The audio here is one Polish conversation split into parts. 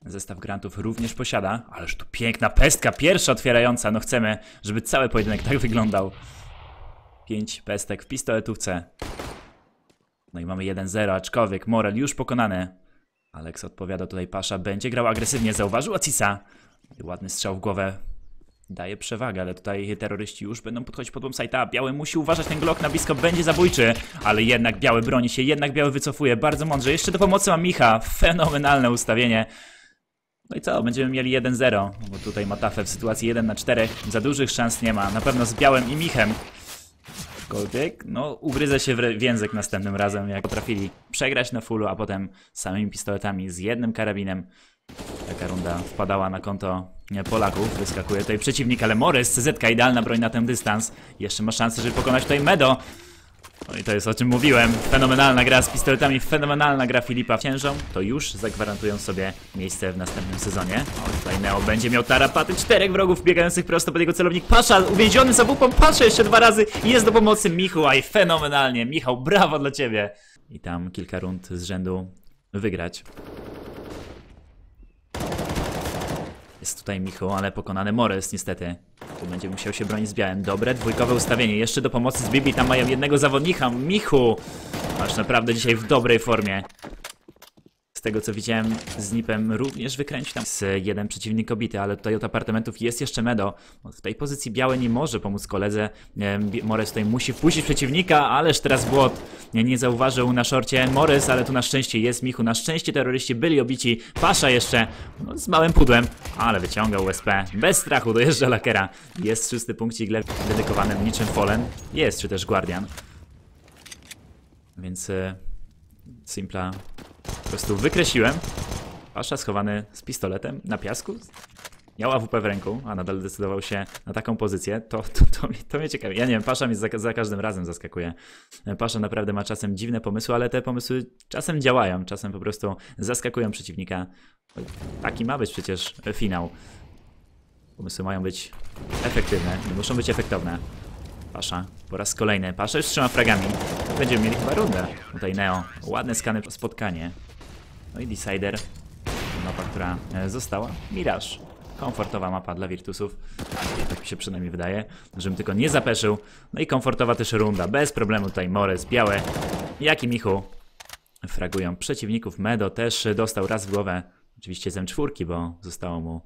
Zestaw grantów również posiada. Ależ tu piękna pestka, pierwsza otwierająca. No chcemy, żeby cały pojedynek tak wyglądał. 5 pestek w pistoletówce. No i mamy 1-0, aczkolwiek Morel już pokonany. Alex odpowiada tutaj, Pasza będzie grał agresywnie, zauważył Acisa. Ładny strzał w głowę. Daje przewagę, ale tutaj terroryści już będą podchodzić pod bombsite'a. Biały musi uważać, ten Glock na blisko będzie zabójczy. Ale jednak Biały broni się, jednak Biały wycofuje. Bardzo mądrze. Jeszcze do pomocy ma Micha. Fenomenalne ustawienie. No i co? Będziemy mieli 1-0. Bo tutaj Matafę w sytuacji 1 na 4. Za dużych szans nie ma. Na pewno z Białym i Michem. Aczkolwiek, no ugryzę się w język następnym razem, jak potrafili przegrać na fullu, a potem samymi pistoletami z jednym karabinem. Taka runda wpadała na konto Polaków. Wyskakuje tutaj przeciwnik, ale Morys, CZ idealna broń na ten dystans. Jeszcze ma szansę, żeby pokonać tutaj Medo. No i to jest, o czym mówiłem. Fenomenalna gra z pistoletami, fenomenalna gra Filipa ciężą. To już zagwarantują sobie miejsce w następnym sezonie. O, tutaj Neo będzie miał tarapaty. 4 wrogów biegających prosto pod jego celownik. Pasza uwięziony za łupą. Pasza jeszcze 2 razy i jest do pomocy Michu. Aj, fenomenalnie. Michał, brawo dla ciebie. I tam kilka rund z rzędu wygrać. Jest tutaj Michu, ale pokonany Morys niestety. Tu będzie musiał się bronić z Białym. Dobre, dwójkowe ustawienie. Jeszcze do pomocy z Bibi. Tam mają jednego zawodnika. Michu! Masz naprawdę dzisiaj w dobrej formie. Z tego co widziałem, z Nipem również wykręcił tam jeden przeciwnik obity, ale tutaj od apartamentów jest jeszcze Medo. W tej pozycji Biały nie może pomóc koledze. Morys tutaj musi wpuścić przeciwnika, ależ teraz błot nie zauważył na szorcie Morys, ale tu na szczęście jest Michu. Na szczęście terroryści byli obici. Pasza jeszcze z małym pudłem, ale wyciągał USP. Bez strachu dojeżdża Lakera. Jest 6. punkcik dedykowany niczym Fallen. Jest, czy też Guardian. Więc Simpla po prostu wykreśliłem. Pasza schowany z pistoletem na piasku. Miał AWP w ręku, a nadal decydował się na taką pozycję. To mnie ciekawi. Ja nie wiem, Pasza mnie za każdym razem zaskakuje. Pasza naprawdę ma czasem dziwne pomysły, ale te pomysły czasem działają. Czasem po prostu zaskakują przeciwnika. Taki ma być przecież finał. Pomysły mają być efektywne, nie muszą być efektowne. Pasza po raz kolejny. Pasza już trzyma fragami. Będziemy mieli chyba rundę. Tutaj Neo. Ładne skany spotkanie. No i Decider. Mapa, która została. Mirage. Komfortowa mapa dla Virtusów. Tak mi się przynajmniej wydaje. Żebym tylko nie zapeszył. No i komfortowa też runda. Bez problemu tutaj Morys, Białe. Jak i Michu fragują przeciwników. Medo też dostał raz w głowę. Oczywiście z M4, bo zostało mu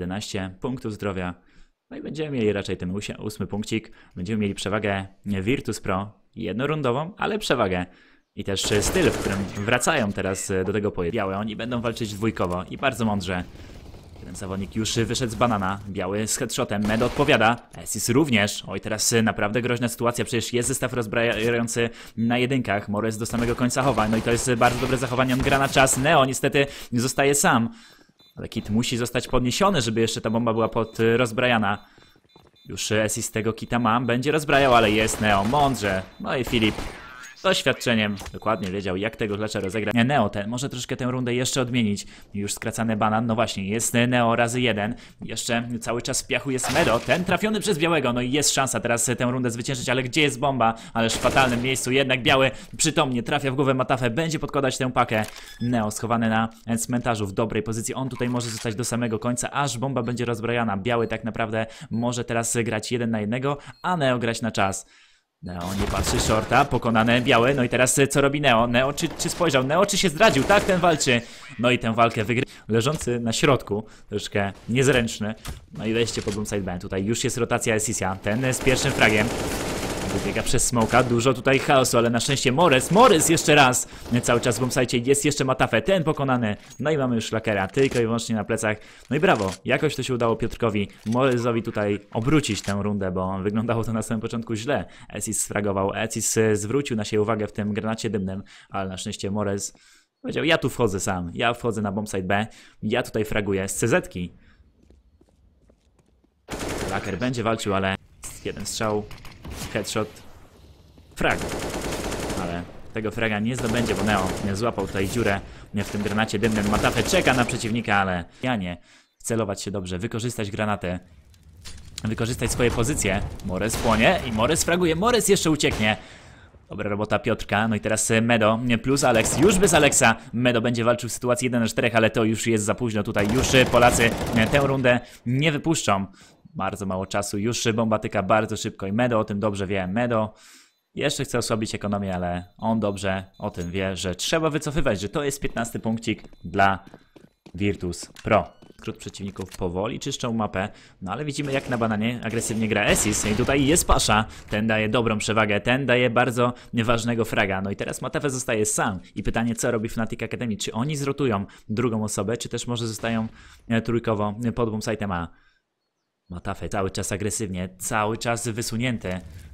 11 punktów zdrowia. No i będziemy mieli raczej ten 8. punkcik. Będziemy mieli przewagę Virtus Pro. Jednorundową, ale przewagę. I też styl, w którym wracają teraz do tego pojedynku. Białe, oni będą walczyć dwójkowo i bardzo mądrze. Jeden zawodnik już wyszedł z banana. Biały z headshotem. Medo odpowiada. Esis również. Oj, teraz naprawdę groźna sytuacja. Przecież jest zestaw rozbrajający na jedynkach. Morys do samego końca chowa. No i to jest bardzo dobre zachowanie. On gra na czas. Neo niestety zostaje sam. Ale kit musi zostać podniesiony, żeby jeszcze ta bomba była rozbrajana. Już Esis tego kita ma. Będzie rozbrajał, ale jest Neo. Mądrze. No i Filip doświadczeniem dokładnie wiedział, jak tego klacza rozegrać. Neo może troszkę tę rundę jeszcze odmienić. Już skracany banan. No właśnie, jest Neo razy 1. Jeszcze cały czas w piachu jest Medo. Ten trafiony przez Białego. No i jest szansa teraz tę rundę zwyciężyć, ale gdzie jest bomba? Ależ w fatalnym miejscu. Jednak Biały przytomnie trafia w głowę Matafę. Będzie podkładać tę pakę. Neo schowany na cmentarzu w dobrej pozycji. On tutaj może zostać do samego końca, aż bomba będzie rozbrojana. Biały tak naprawdę może teraz grać 1 na 1, a Neo grać na czas. Neo nie patrzy shorta, pokonane Białe. No i teraz co robi Neo? Neo czy spojrzał? Neo czy się zdradził? Tak, ten walczy. No i tę walkę wygrywa. Leżący na środku, troszkę niezręczny. No i wejście pod bombsite B. Tutaj już jest rotacja Esisia. Ten z pierwszym fragiem. Wybiega przez smoka, dużo tutaj chaosu, ale na szczęście Morys jeszcze raz. Cały czas w bombsite jest jeszcze Matafę, ten pokonany. No i mamy już Lakera, tylko i wyłącznie na plecach. No i brawo, jakoś to się udało Piotrkowi Morysowi tutaj obrócić tę rundę, bo wyglądało to na samym początku źle. Esis sfragował, Esis zwrócił na siebie uwagę w tym granacie dymnym, ale na szczęście Morys powiedział, ja tu wchodzę sam, ja wchodzę na bombsite B, ja tutaj fraguję z CZ-ki. Laker będzie walczył, ale jeden strzał. Headshot, frag, ale tego fraga nie zdobędzie, bo Neo nie złapał tutaj dziurę w tym granacie dymnym. Matafę czeka na przeciwnika, ale ja nie. Celować się dobrze, wykorzystać granatę, wykorzystać swoje pozycje. Morys płonie i Morys fraguje, Morys jeszcze ucieknie. Dobra robota Piotrka, no i teraz Medo plus Alex, już bez Alexa. Medo będzie walczył w sytuacji 1 na 4, ale to już jest za późno tutaj, już Polacy tę rundę nie wypuszczą. Bardzo mało czasu, już bomba tyka bardzo szybko i Medo o tym dobrze wie. Medo jeszcze chce osłabić ekonomię, ale on dobrze o tym wie, że trzeba wycofywać, że to jest 15 punkcik dla Virtus Pro. Skrót przeciwników powoli czyszczą mapę, no ale widzimy jak na bananie agresywnie gra Esis i tutaj jest Pasza, ten daje dobrą przewagę, ten daje bardzo ważnego fraga, no i teraz Matafe zostaje sam i pytanie co robi Fnatic Academy, czy oni zrotują drugą osobę, czy też może zostają trójkowo pod bombsite'em A. Matafe cały czas agresywnie, cały czas wysunięty,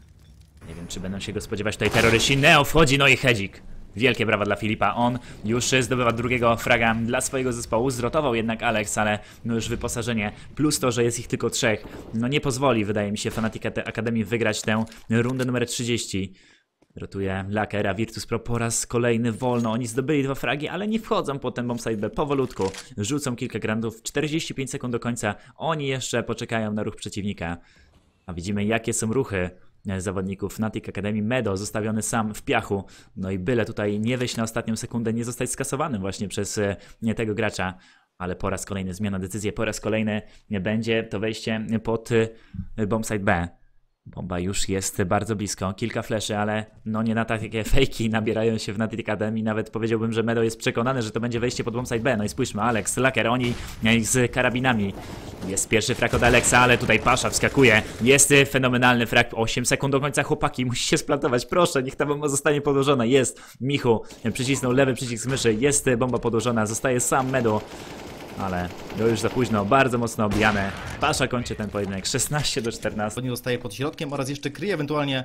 nie wiem czy będą się go spodziewać tutaj terroryści, Neo wchodzi, no i hedzik. Wielkie brawa dla Filipa, on już zdobywa drugiego fraga dla swojego zespołu, zrotował jednak Alex, ale no już wyposażenie, plus to, że jest ich tylko 3, no nie pozwoli, wydaje mi się, Fnatic Academy wygrać tę rundę numer 30. Rotuje Laker, a Virtus Pro po raz kolejny wolno, oni zdobyli 2 fragi, ale nie wchodzą po ten bombsite B powolutku, rzucą kilka grandów, 45 sekund do końca, oni jeszcze poczekają na ruch przeciwnika, a widzimy jakie są ruchy zawodników Fnatic Academy. Medo zostawiony sam w piachu, no i byle tutaj nie wejść na ostatnią sekundę, nie zostać skasowanym właśnie przez tego gracza, ale po raz kolejny zmiana decyzji, po raz kolejny będzie to wejście pod bombsite B. Bomba już jest bardzo blisko, kilka fleszy, ale no nie na takie fejki nabierają się w Fnatic Academy, nawet powiedziałbym, że Medo jest przekonany, że to będzie wejście pod bombsite B, no i spójrzmy, Alex, Laker, oni z karabinami, jest pierwszy frag od Alexa, ale tutaj Pasza wskakuje, jest fenomenalny frag, 8 sekund do końca, chłopaki, musi się splantować, proszę, niech ta bomba zostanie podłożona, jest, Michu przycisnął lewy przycisk myszy, jest bomba podłożona, zostaje sam Medo. Ale to już za późno, bardzo mocno obijane. Pasza kończy ten pojedynek 16-14. Nie zostaje pod środkiem oraz jeszcze kryje ewentualnie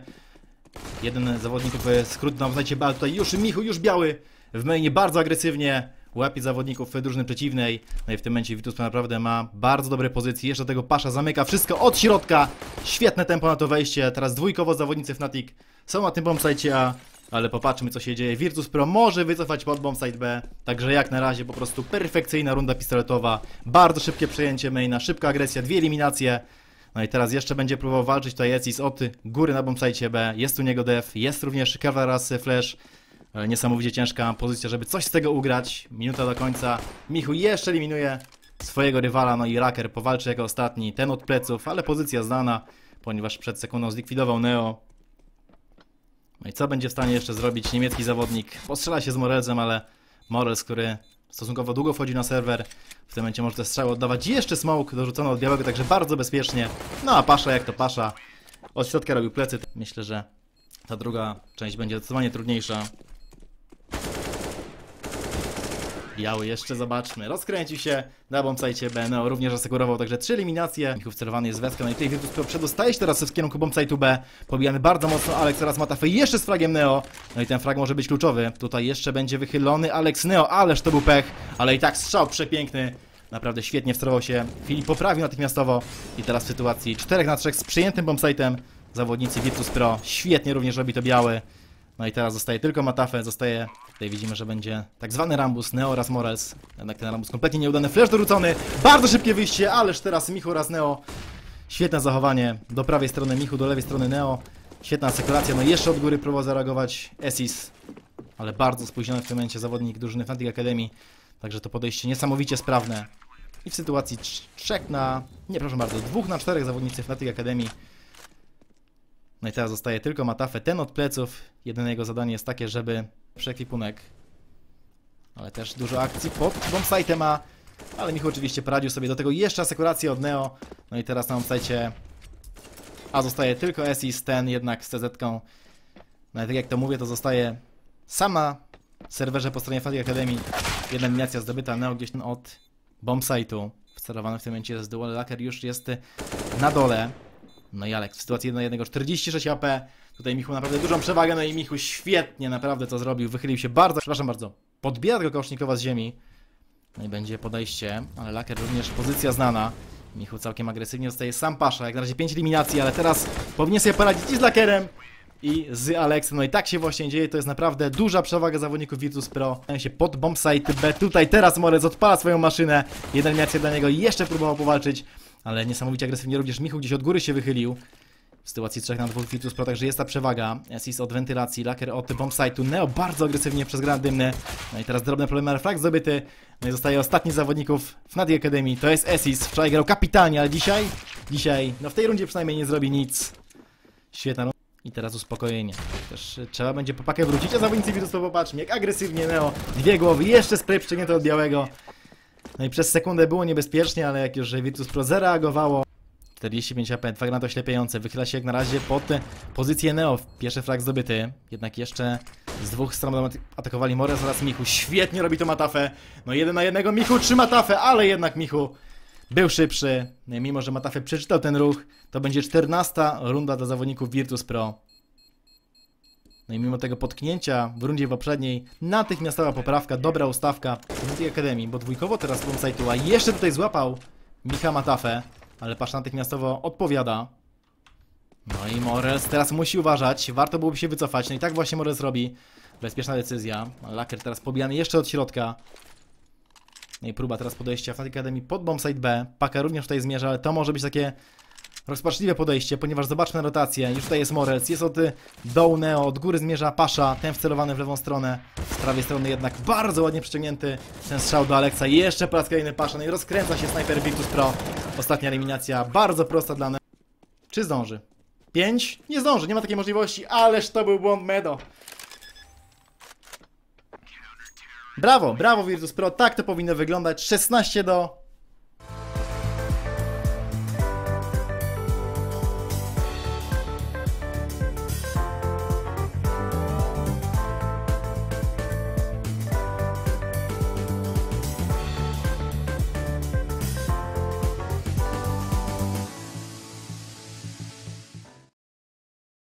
jeden zawodnik, skrót na wznajcie bal. Tutaj już Michu, już biały w mainie bardzo agresywnie łapie zawodników drużyny przeciwnej. No i w tym momencie Virtus naprawdę ma bardzo dobre pozycje. Jeszcze do tego Pasza zamyka wszystko od środka. Świetne tempo na to wejście. Teraz dwójkowo zawodnicy Fnatic są na tym bombsite A. Ale popatrzmy co się dzieje, Virtus Pro może wycofać pod bombsite B, także jak na razie po prostu perfekcyjna runda pistoletowa, bardzo szybkie przejęcie maina, szybka agresja, 2 eliminacje. No i teraz jeszcze będzie próbował walczyć tutaj Ecis od góry na bombsite B, jest u niego def, jest również Kavaras flash, niesamowicie ciężka pozycja, żeby coś z tego ugrać, minuta do końca, Michu jeszcze eliminuje swojego rywala, no i Laker powalczy jako ostatni, ten od pleców, ale pozycja znana, ponieważ przed sekundą zlikwidował Neo. No i co będzie w stanie jeszcze zrobić niemiecki zawodnik? Postrzela się z Morelsem, ale Morels, który stosunkowo długo wchodzi na serwer, w tym momencie może te strzały oddawać. Jeszcze smoke dorzucono od białego, także bardzo bezpiecznie. No a Pasza jak to Pasza. Od środka robił plecy. Myślę, że ta druga część będzie zdecydowanie trudniejsza. Biały jeszcze, zobaczmy, rozkręcił się na bombsite B, Neo również asekurował, także 3 eliminacje. Michów celowany jest Weska, no i tutaj Virtus Pro przedostaje się teraz w kierunku bombsite'u B. Pobijany bardzo mocno Alex oraz Matafe jeszcze z fragiem Neo. No i ten frag może być kluczowy. Tutaj jeszcze będzie wychylony Alex Neo, ależ to był pech, ale i tak strzał przepiękny. Naprawdę świetnie wsterował się, Filip poprawił natychmiastowo i teraz w sytuacji 4 na 3 z przyjętym bombsite'em zawodnicy Virtus Pro. Świetnie również robi to biały. No i teraz zostaje tylko Matafe, zostaje, tutaj widzimy, że będzie tak zwany Rambus, Neo oraz Morels. Jednak ten Rambus kompletnie nieudany, flash dorzucony, bardzo szybkie wyjście, ależ teraz Michu oraz Neo. Świetne zachowanie, do prawej strony Michu, do lewej strony Neo. Świetna asekuracja, no i jeszcze od góry próbował zareagować Esis. Ale bardzo spóźniony w tym momencie zawodnik drużyny Fnatic Academy. Także to podejście niesamowicie sprawne. I w sytuacji 2 na 4 zawodnicy Fnatic Academy. No i teraz zostaje tylko Matafe, ten od pleców. Jedyne jego zadanie jest takie, żeby przekwipunek. Ale też dużo akcji pod bombsite'em ma. Ale Michu oczywiście poradził sobie do tego. Jeszcze asekurację od Neo. No i teraz na bombsite'cie A zostaje tylko Esis, ten jednak z CZ-ką. No i tak jak to mówię, to zostaje sama serwerze po stronie Fnatic Academy. Jedna eliminacja zdobyta, Neo gdzieś od bombsite'u. Wcelowany w tym momencie jest dual, Laker już jest na dole. No i Alex w sytuacji 1 na 1, 46 AP. Tutaj Michu naprawdę dużą przewagę, no i Michu świetnie naprawdę to zrobił. Wychylił się bardzo, przepraszam bardzo. Podbiera tego Kałasznikowa z ziemi. No i będzie podejście, ale Laker również pozycja znana. Michu całkiem agresywnie zostaje sam Pasza, jak na razie 5 eliminacji, ale teraz powinien sobie poradzić i z Lakerem, i z Alexem. No i tak się właśnie dzieje, to jest naprawdę duża przewaga zawodników Virtus Pro. Stają się pod bombsite B, tutaj teraz Morec odpala swoją maszynę. Jedna eliminacja dla niego i jeszcze próbował powalczyć. Ale niesamowicie agresywnie również Michu gdzieś od góry się wychylił. w sytuacji 3 na 2 Virtus Pro, także jest ta przewaga. Asis od wentylacji, Laker od bombsite'u, Neo bardzo agresywnie przez granat dymny. No i teraz drobne problemy, ale frag zdobyty. No i zostaje ostatni z zawodników Fnatic Academy, to jest Asis. Wczoraj grał kapitalnie, ale dzisiaj, no w tej rundzie przynajmniej nie zrobi nic. Świetna runda. I teraz uspokojenie. Też trzeba będzie po pakę wrócić, a zawodnicy Virtus Pro, popatrzmy, jak agresywnie Neo. 2 głowy, jeszcze spray przyciągnięty od białego. No i przez sekundę było niebezpiecznie, ale jak już Virtus Pro zareagowało. 45 AP, 2 granaty oślepiające, wychyla się jak na razie pod pozycję Neo. Pierwszy frag zdobyty, jednak jeszcze z dwóch stron atakowali Morez oraz Michu. Świetnie robi to Matafę. No 1 na 1 Michu trzyma Matafę, ale jednak Michu był szybszy. No, mimo że Matafę przeczytał ten ruch, to będzie 14 runda dla zawodników Virtus Pro. No i mimo tego potknięcia w rundzie poprzedniej, natychmiastowa poprawka, dobra ustawka Fnatic Academy, bo dwójkowo teraz bombsite'u, a jeszcze tutaj złapał Micha Matafę, ale Pasz natychmiastowo odpowiada. No i Morez teraz musi uważać, warto byłoby się wycofać, no i tak właśnie Morez robi. Bezpieczna decyzja, Laker teraz pobijany jeszcze od środka. No i próba teraz podejścia Fnatic Academy pod bombsite B, Paka również tutaj zmierza, ale to może być takie rozpaczliwe podejście, ponieważ zobaczmy na rotację. Już tutaj jest Morez, jest od dołu Neo, od góry zmierza Pasza, ten wcelowany w lewą stronę. Z prawej strony jednak bardzo ładnie przyciągnięty ten strzał do Alexa. Jeszcze po raz kolejny Pasza, no i rozkręca się snajper Virtus Pro. Ostatnia eliminacja, bardzo prosta dla Neo. Czy zdąży? 5? Nie zdąży, nie ma takiej możliwości, ależ to był błąd Medo. Brawo, brawo Virtus Pro, tak to powinno wyglądać. 16 do